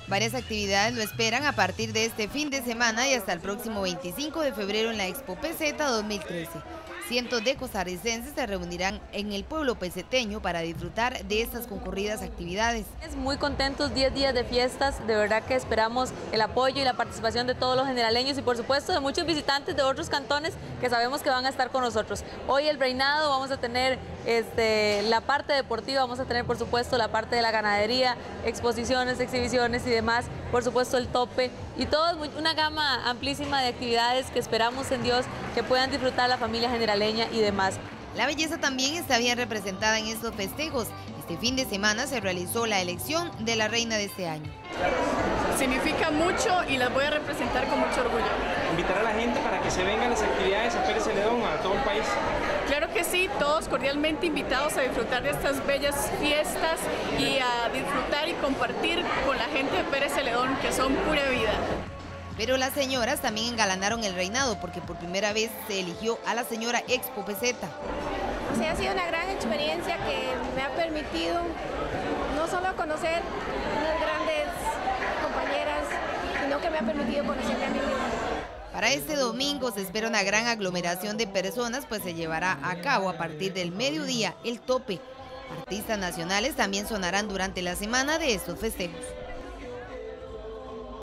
Varias actividades lo esperan a partir de este fin de semana y hasta el próximo 25 de febrero en la Expo Peseta 2013. Cientos de costarricenses se reunirán en el pueblo peseteño para disfrutar de estas concurridas actividades. Muy contentos, 10 días de fiestas, de verdad que esperamos el apoyo y la participación de todos los generaleños y por supuesto de muchos visitantes de otros cantones que sabemos que van a estar con nosotros. Hoy el reinado, vamos a tener la parte deportiva, vamos a tener por supuesto la parte de la ganadería, exposiciones, exhibiciones y demás, por supuesto el tope y todo, una gama amplísima de actividades que esperamos en Dios que puedan disfrutar la familia generaleña y demás. La belleza también está bien representada en estos festejos. Este fin de semana se realizó la elección de la reina de este año. Significa mucho y las voy a representar con mucho orgullo. ¿Invitar a la gente para que se vengan las actividades a Pérez Celedón, a todo el país? Claro que sí, todos cordialmente invitados a disfrutar de estas bellas fiestas y a disfrutar y compartir con la gente de Pérez Celedón, que son pura vida. Pero las señoras también engalanaron el reinado porque por primera vez se eligió a la señora Expo Peseta. O sea, ha sido una gran experiencia que me ha permitido no solo conocer unas grandes compañeras, sino que me ha permitido conocerme a mí misma. Para este domingo se espera una gran aglomeración de personas, pues se llevará a cabo a partir del mediodía el tope. Artistas nacionales también sonarán durante la semana de estos festejos.